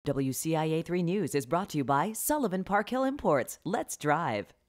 WCIA 3 News is brought to you by Sullivan Park Hill Imports. Let's drive.